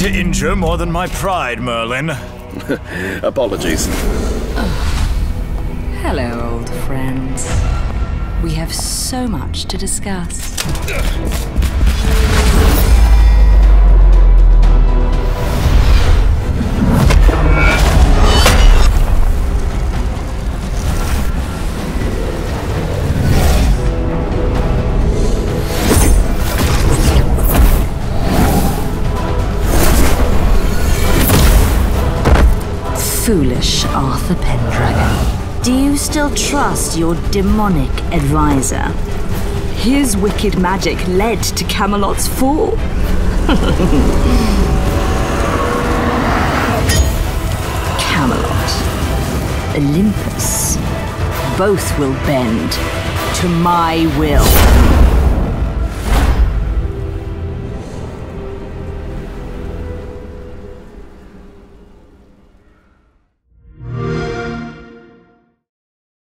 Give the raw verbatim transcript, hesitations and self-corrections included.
to injure more than my pride, Merlin. Apologies. Hello, old friends. We have so much to discuss. Foolish Arthur Pendragon. Do you still trust your demonic advisor? His wicked magic led to Camelot's fall. Camelot, Olympus, both will bend to my will.